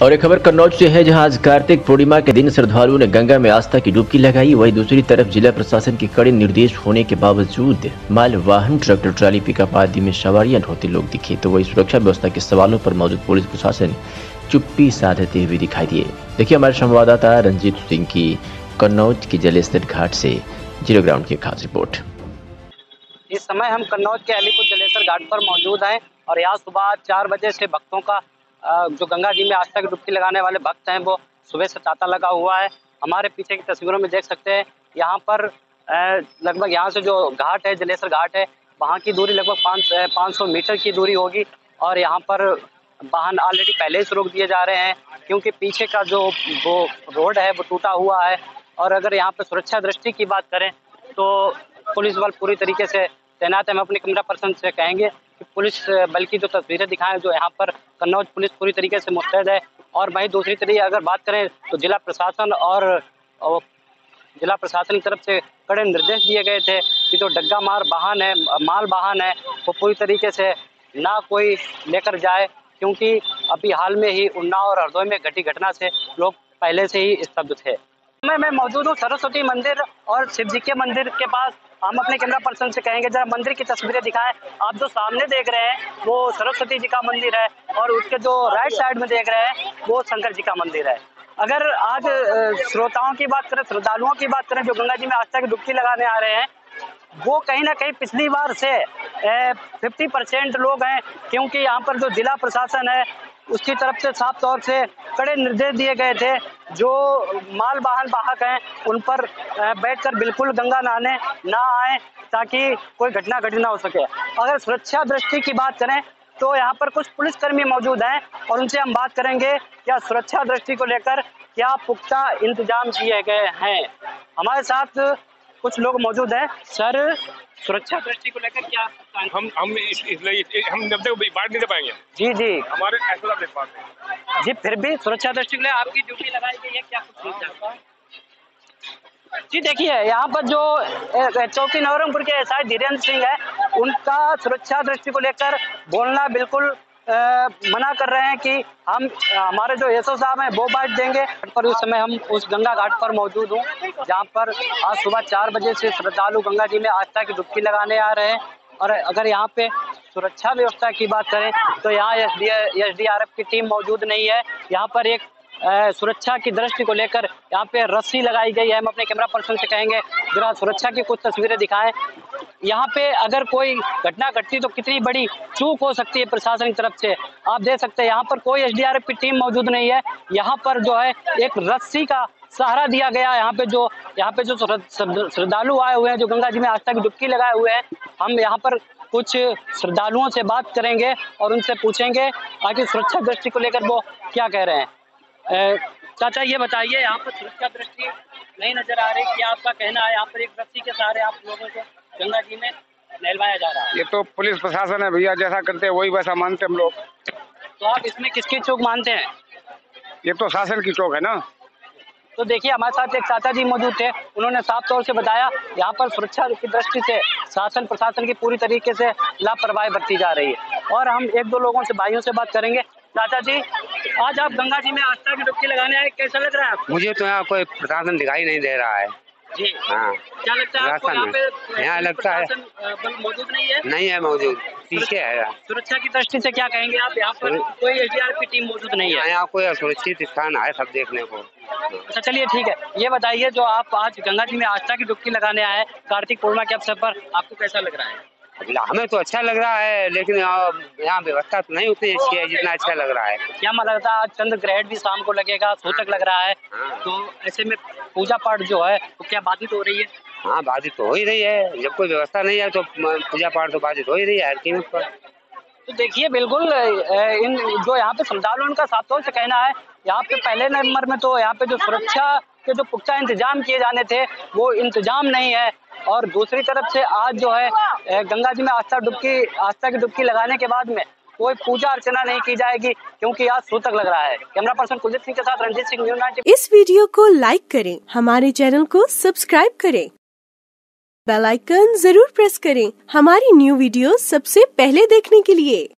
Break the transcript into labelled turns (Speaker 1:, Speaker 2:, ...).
Speaker 1: और एक खबर कन्नौज से है, जहां आज कार्तिक पूर्णिमा के दिन श्रद्धालुओं ने गंगा में आस्था की डुबकी लगाई। वहीं दूसरी तरफ जिला प्रशासन के कड़े निर्देश होने के बावजूद माल वाहन, ट्रैक्टर, ट्राली, पिकअप आदि में सवारियां ढोते लोग दिखे, तो वही सुरक्षा व्यवस्था के सवालों पर मौजूद पुलिस प्रशासन चुप्पी साधते हुए दिखाई दिए। देखिए हमारे संवाददाता रंजीत सिंह की कन्नौज की जलेसर घाट से जीरो ग्राउंड की खास रिपोर्ट।
Speaker 2: इस समय हम कन्नौज के अलीपुर जलेसर घाट पर मौजूद हैं और यहाँ सुबह 4 बजे से भक्तों का जो गंगा जी में आस्था की डुबकी लगाने वाले भक्त हैं वो सुबह से तांता लगा हुआ है। हमारे पीछे की तस्वीरों में देख सकते हैं, यहाँ पर लगभग यहाँ से जो घाट है, जलेसर घाट है, वहाँ की दूरी लगभग 500 मीटर की दूरी होगी। और यहाँ पर वाहन ऑलरेडी पहले से रोक दिए जा रहे हैं क्योंकि पीछे का जो वो रोड है वो टूटा हुआ है। और अगर यहाँ पर सुरक्षा दृष्टि की बात करें तो पुलिस बल पूरी तरीके से तैनात है। हम अपने कैमरा पर्सन से कहेंगे कि पुलिस बल की जो तस्वीरें दिखाएं, जो यहाँ पर कन्नौज पुलिस पूरी तरीके से मुस्तैद है। और वहीं दूसरी तरीके अगर बात करें तो जिला प्रशासन की तरफ से कड़े निर्देश दिए गए थे कि जो डग्गा मार वाहन है, माल वाहन है, वो पूरी तरीके से ना कोई लेकर जाए, क्योंकि अभी हाल में ही उन्नाव और हरदोई में घटी घटना से लोग पहले से ही स्तब्ध थे। मैं मौजूद हूँ सरस्वती मंदिर और शिव जी के मंदिर के पास। हम अपने कैमरा पर्सन से कहेंगे जरा मंदिर की तस्वीरें दिखाएं। आप जो सामने देख रहे हैं वो सरस्वती जी का मंदिर है और उसके जो राइट साइड में देख रहे हैं वो शंकर जी का मंदिर है। अगर आज श्रोताओं की बात करें, श्रद्धालुओं की बात करें जो गंगा जी में आस्था की डुबकी लगाने आ रहे हैं, वो कहीं ना कहीं पिछली बार से 50% लोग हैं, क्योंकि यहाँ पर जो जिला प्रशासन है उसकी तरफ से साफ तौर से कड़े निर्देश दिए गए थे जो माल वाहन वाहक हैं उन पर बैठकर बिल्कुल गंगा नहाने ना आए ताकि कोई घटना घटित ना हो सके। अगर सुरक्षा दृष्टि की बात करें तो यहाँ पर कुछ पुलिसकर्मी मौजूद हैं और उनसे हम बात करेंगे क्या सुरक्षा दृष्टि को लेकर क्या पुख्ता इंतजाम किए गए हैं। हमारे साथ कुछ लोग मौजूद हैं। सर, सुरक्षा दृष्टि को लेकर क्या
Speaker 3: हम बाढ़ नहीं दे पाएंगे।
Speaker 2: जी
Speaker 3: हमारे ऐसा देख पाते हैं
Speaker 2: जी, फिर भी सुरक्षा दृष्टि को लेकर आपकी ड्यूटी लगाई गई है, क्या कुछ नहीं जी? देखिए यहाँ पर जो चौकी नवरंगपुर के एसआई धीरेन्द्र सिंह है, उनका सुरक्षा दृष्टि को लेकर बोलना बिल्कुल मना कर रहे हैं कि हमारे जो एसओ साहब हैं वो बाइट देंगे। पर उस समय हम उस गंगा घाट पर मौजूद हूँ जहाँ पर आज सुबह 4 बजे से श्रद्धालु गंगा जी में आस्था की डुबकी लगाने आ रहे हैं। और अगर यहाँ पे सुरक्षा व्यवस्था की बात करें तो यहाँ एसडीआरएफ की टीम मौजूद नहीं है। यहाँ पर एक सुरक्षा की दृष्टि को लेकर यहाँ पे रस्सी लगाई गई है। हम अपने कैमरा पर्सन से कहेंगे जरा सुरक्षा की कुछ तस्वीरें दिखाएं। यहाँ पे अगर कोई घटना घटती तो कितनी बड़ी चूक हो सकती है प्रशासन की तरफ से, आप देख सकते हैं। यहाँ पर कोई एसडीआरएफ की टीम मौजूद नहीं है। यहाँ पर जो है एक रस्सी का सहारा दिया गया है। यहाँ पे जो श्रद्धालु आए हुए हैं जो गंगा जी में आस्था की डुबकी लगाए हुए हैं, हम यहाँ पर कुछ श्रद्धालुओं से बात करेंगे और उनसे पूछेंगे आखिर सुरक्षा दृष्टि को लेकर वो क्या कह रहे हैं। चाचा ये बताइए, यहाँ पर सुरक्षा दृष्टि नहीं नजर आ रही, क्या आपका कहना है? यहाँ पर एक रस्सी के सहारे आप लोगों को गंगा जी में नहलवाया जा रहा है।
Speaker 3: ये तो पुलिस प्रशासन है भैया, जैसा करते हैं वही वैसा मानते हम लोग।
Speaker 2: तो आप इसमें किसकी चूक मानते हैं?
Speaker 3: ये तो शासन की चूक है ना।
Speaker 2: तो देखिए हमारे साथ एक चाचा जी मौजूद थे, उन्होंने साफ तौर से बताया यहाँ पर सुरक्षा की दृष्टि से शासन प्रशासन की पूरी तरीके से लापरवाही बरती जा रही है। और हम 1-2 लोगों से, भाइयों से बात करेंगे। चाचा जी, आज आप गंगा जी में आस्था की डुबकी लगाने आए, कैसा लग रहा है आपको?
Speaker 4: मुझे तो यहाँ कोई प्रशासन दिखाई नहीं दे रहा है
Speaker 2: जी।
Speaker 4: हाँ,
Speaker 2: क्या लगता है आपको
Speaker 4: यहाँ लगता है
Speaker 2: बल मौजूद नहीं है?
Speaker 4: नहीं है मौजूद, पीछे है।
Speaker 2: सुरक्षा की दृष्टि से क्या कहेंगे आप? यहाँ पर कोई एसडीआरएफ की टीम मौजूद नहीं है।
Speaker 4: यहाँ कोई असुरक्षित स्थान है सब देखने को।
Speaker 2: अच्छा चलिए ठीक है, ये बताइए जो आप आज गंगा जी में आस्था की डुबकी लगाने आए कार्तिक पूर्णिमा के अवसर पर, आपको कैसा लग रहा है?
Speaker 4: हमें तो अच्छा लग रहा है, लेकिन यहाँ व्यवस्था तो नहीं उतनी अच्छी है जितना अच्छा लग रहा है।
Speaker 2: क्या मन लगता है आज चंद्र ग्रहण भी शाम को लगेगा, सूतक लग रहा है, तो ऐसे में पूजा पाठ जो है तो क्या बाधित हो रही है?
Speaker 4: हाँ, बाधित तो हो ही रही है। जब कोई व्यवस्था नहीं है तो पूजा पाठ तो बाधित हो ही रही है हर कीमत पर।
Speaker 2: तो देखिए बिल्कुल इन जो यहाँ पे श्रद्धालुओं उनका साफ तौर से कहना है, यहाँ पे पहले नंबर में तो यहाँ पे जो सुरक्षा के जो पुख्ता इंतजाम किए जाने थे वो इंतजाम नहीं है। और दूसरी तरफ से आज जो है गंगा जी में आस्था की डुबकी लगाने के बाद में कोई पूजा अर्चना नहीं की जाएगी क्योंकि आज सूतक लग रहा है। कैमरा पर्सन कुलजीत सिंह के साथ रंजीत सिंह, न्यूज़ 90।
Speaker 5: इस वीडियो को लाइक करें, हमारे चैनल को सब्सक्राइब करें, बेल आइकन जरूर प्रेस करें हमारी न्यू वीडियो सबसे पहले देखने के लिए।